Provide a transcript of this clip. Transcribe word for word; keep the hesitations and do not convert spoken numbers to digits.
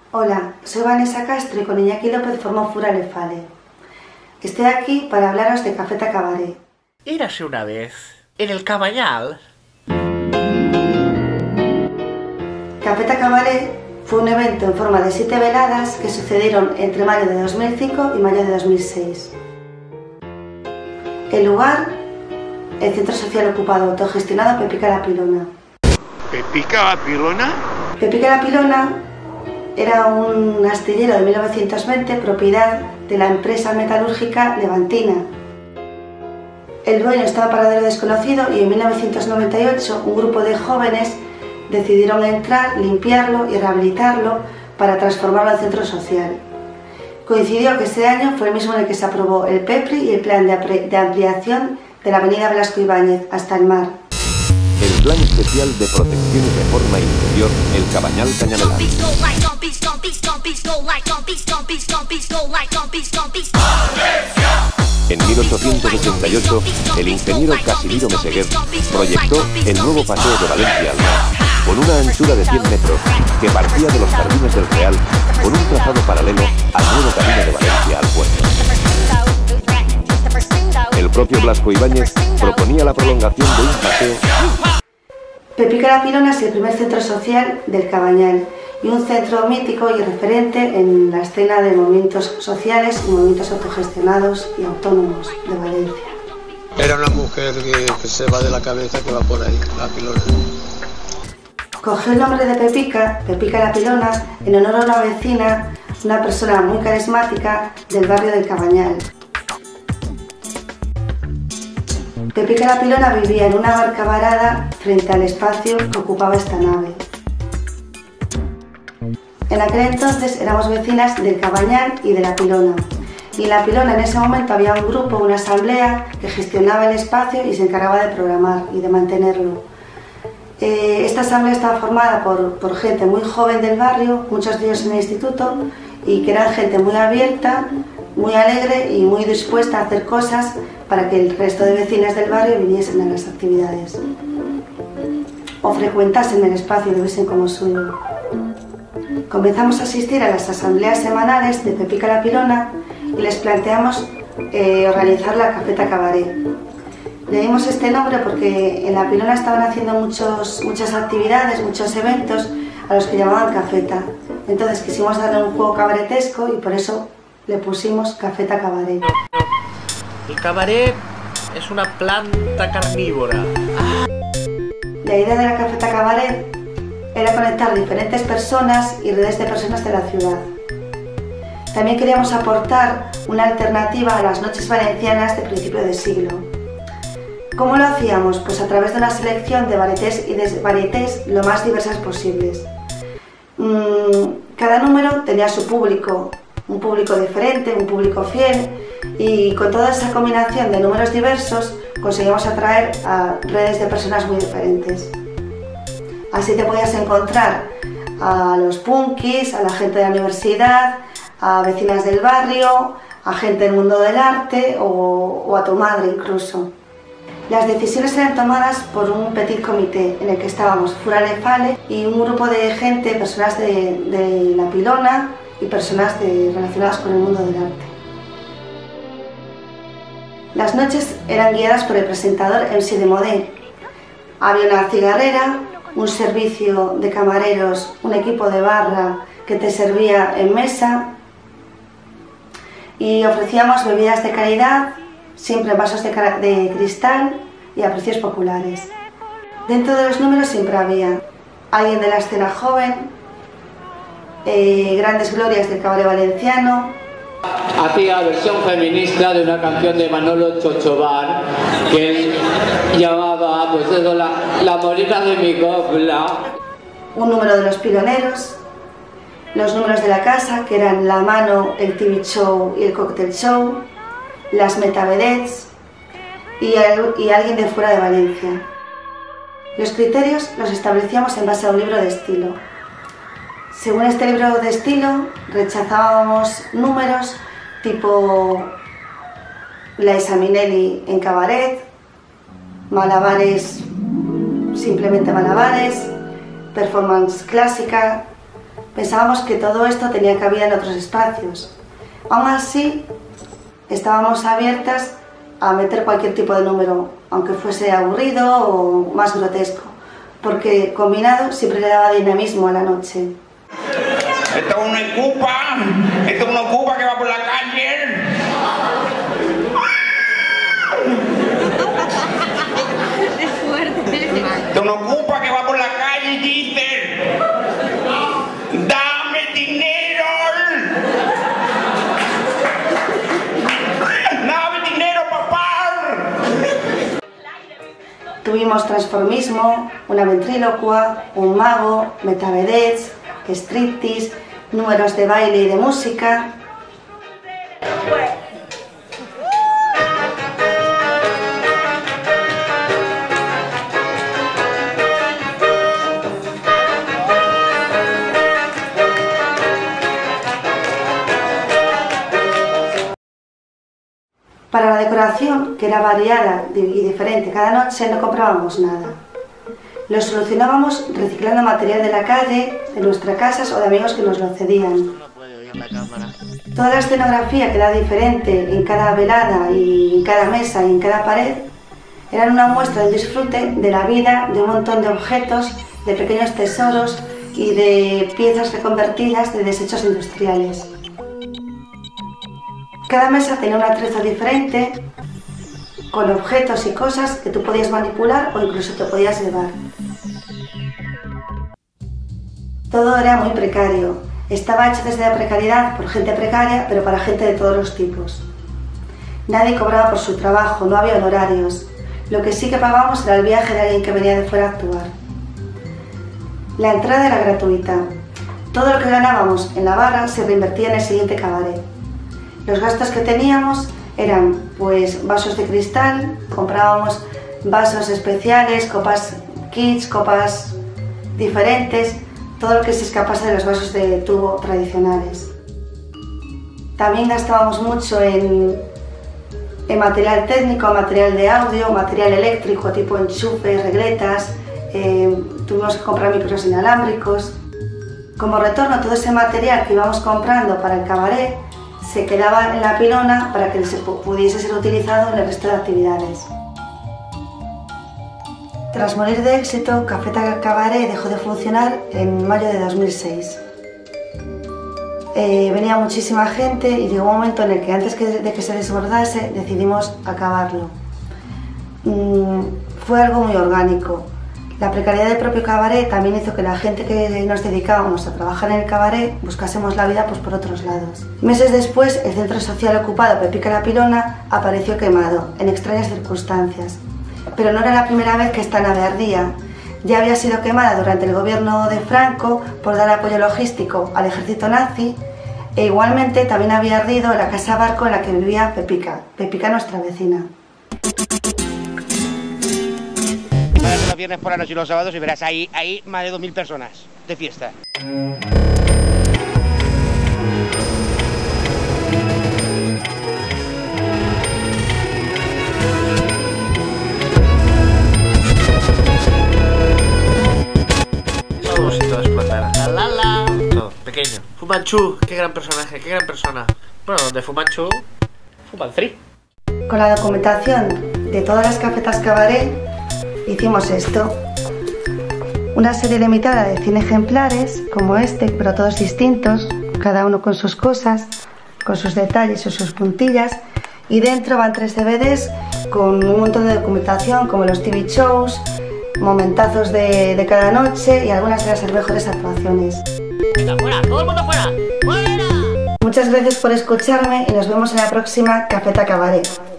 Hola, soy Vanessa Castro y con Iñaki López formo Furale Fale. Estoy aquí para hablaros de Cafeta Cabaret. Érase una vez, en el Cabanyal. Cafeta Cabaret fue un evento en forma de siete veladas que sucedieron entre mayo de dos mil cinco y mayo de dos mil seis. El lugar, el centro social ocupado autogestionado Pepica la Pilona. ¿Pepica la Pilona? Pepica la Pilona era un astillero de mil novecientos veinte propiedad de la empresa metalúrgica Levantina. El dueño estaba en paradero desconocido y en mil novecientos noventa y ocho un grupo de jóvenes decidieron entrar, limpiarlo y rehabilitarlo para transformarlo en centro social. Coincidió que ese año fue el mismo en el que se aprobó el PEPRI y el plan de, de ampliación de la avenida Blasco Ibáñez hasta el mar. El Plan Especial de Protección y Reforma Interior, el Cabanyal Cañamelar. En mil ochocientos ochenta y ocho, el ingeniero Casimiro Meseguer proyectó el nuevo paseo de Valencia al mar, con una anchura de cien metros, que partía de los jardines del Real, con un trazado paralelo al nuevo camino de Valencia al puerto. El propio Blasco Ibáñez proponía la prolongación de un paseo. Pepica la Pilona es el primer centro social del Cabanyal y un centro mítico y referente en la escena de movimientos sociales y movimientos autogestionados y autónomos de Valencia. Era una mujer que, que se va de la cabeza, que va por ahí, la Pilona. Cogió el nombre de Pepica, Pepica la Pilona, en honor a una vecina, una persona muy carismática del barrio del Cabanyal. Pepica la Pilona vivía en una barca varada frente al espacio que ocupaba esta nave. En aquel entonces éramos vecinas del Cabanyal y de la Pilona. Y en la Pilona en ese momento había un grupo, una asamblea que gestionaba el espacio y se encargaba de programar y de mantenerlo. Eh, esta asamblea estaba formada por, por gente muy joven del barrio, muchos de ellos en el instituto, y que eran gente muy abierta, muy alegre y muy dispuesta a hacer cosas para que el resto de vecinas del barrio viniesen a las actividades o frecuentasen el espacio y lo viesen como suyo. Comenzamos a asistir a las asambleas semanales de Pepica la Pilona y les planteamos eh, organizar la Cafeta Cabaret. Le dimos este nombre porque en la Pilona estaban haciendo muchos, muchas actividades, muchos eventos a los que llamaban cafeta. Entonces quisimos darle un juego cabaretesco y por eso le pusimos Cafeta Cabaret. El cabaret es una planta carnívora. La idea de la Cafeta Cabaret era conectar diferentes personas y redes de personas de la ciudad. También queríamos aportar una alternativa a las noches valencianas de principio de siglo. ¿Cómo lo hacíamos? Pues a través de una selección de varietés y desvarietés lo más diversas posibles. Cada número tenía su público, un público diferente, un público fiel, y con toda esa combinación de números diversos conseguimos atraer a redes de personas muy diferentes. Así te podías encontrar a los punkis, a la gente de la universidad, a vecinas del barrio, a gente del mundo del arte o, o a tu madre incluso. Las decisiones eran tomadas por un petit comité en el que estábamos Furale Fale y un grupo de gente, personas de, de la Pilona y personas de, relacionadas con el mundo del arte. Las noches eran guiadas por el presentador M C de Modé. Había una cigarrera, un servicio de camareros, un equipo de barra que te servía en mesa y ofrecíamos bebidas de calidad, siempre en vasos de, de cristal y a precios populares. Dentro de los números siempre había alguien de la escena joven, eh, grandes glorias del cabaret valenciano. Hacía versión feminista de una canción de Manolo Chochobar que él llamaba pues eso, la, la morena de mi copla. Un número de los piloneros, los números de la casa que eran La Mano, el T V Show y el Cocktail Show, las metavedettes y, y alguien de fuera de Valencia. Los criterios los establecíamos en base a un libro de estilo. Según este libro de estilo, rechazábamos números tipo Liza Minnelli en cabaret, malabares, simplemente malabares, performance clásica, Pensábamos que todo esto tenía cabida en otros espacios. Aún así, estábamos abiertas a meter cualquier tipo de número, aunque fuese aburrido o más grotesco, porque combinado siempre le daba dinamismo a la noche. Esto es una ocupa, esto es una ocupa que va por la calle. Es fuerte. Esto es una ocupa que va por la calle y dice: ¡dame dinero! ¡Dame dinero, papá! Tuvimos transformismo, una ventrílocua, un mago, metavedets, striptease, números de baile y de música. Para la decoración, que era variada y diferente cada noche, no comprábamos nada. Lo solucionábamos reciclando material de la calle, de nuestras casas o de amigos que nos lo cedían. Toda la escenografía, que era diferente en cada velada y en cada mesa y en cada pared, eran una muestra del disfrute de la vida, de un montón de objetos, de pequeños tesoros y de piezas reconvertidas de desechos industriales. Cada mesa tenía un atrezo diferente, con objetos y cosas que tú podías manipular o incluso te podías llevar. Todo era muy precario. Estaba hecho desde la precariedad por gente precaria, pero para gente de todos los tipos. Nadie cobraba por su trabajo, no había honorarios. Lo que sí que pagábamos era el viaje de alguien que venía de fuera a actuar. La entrada era gratuita. Todo lo que ganábamos en la barra se reinvertía en el siguiente cabaret. Los gastos que teníamos eran pues vasos de cristal, comprábamos vasos especiales, copas kits, copas diferentes, todo lo que se escapase de los vasos de tubo tradicionales. También gastábamos mucho en, en material técnico, material de audio, material eléctrico tipo enchufes, regletas, eh, tuvimos que comprar micros inalámbricos. Como retorno, todo ese material que íbamos comprando para el cabaret se quedaba en la pilona para que se pudiese ser utilizado en el resto de actividades. Tras morir de éxito, Cafeta Cabaret dejó de funcionar en mayo de dos mil seis. Eh, venía muchísima gente y llegó un momento en el que antes que, de que se desbordase decidimos acabarlo. Mm, fue algo muy orgánico. La precariedad del propio cabaret también hizo que la gente que nos dedicábamos a trabajar en el cabaret buscásemos la vida pues, por otros lados. Meses después, el centro social ocupado Pepica La Pilona apareció quemado, en extrañas circunstancias. Pero no era la primera vez que esta nave ardía. Ya había sido quemada durante el gobierno de Franco por dar apoyo logístico al ejército nazi e igualmente también había ardido la casa barco en la que vivía Pepica, Pepica nuestra vecina. Los viernes por la noche y los sábados y verás ahí, ahí más de dos mil personas de fiesta. Todo y todo explotará. La la la. Todo, pequeño. Fu Manchu, qué gran personaje, qué gran persona. Bueno, donde Fu Manchu, Fu Manfree. Con la documentación de todas las cafetas cabaret hicimos esto. Una serie limitada de cien ejemplares, como este, pero todos distintos, cada uno con sus cosas, con sus detalles o sus puntillas. Y dentro van tres D V Ds con un montón de documentación, como los T V shows, momentazos de, de cada noche y algunas de las mejores actuaciones. ¡Venga, fuera! ¡Todo el mundo fuera! ¡Fuera! Muchas gracias por escucharme y nos vemos en la próxima Cafeta Cabaret.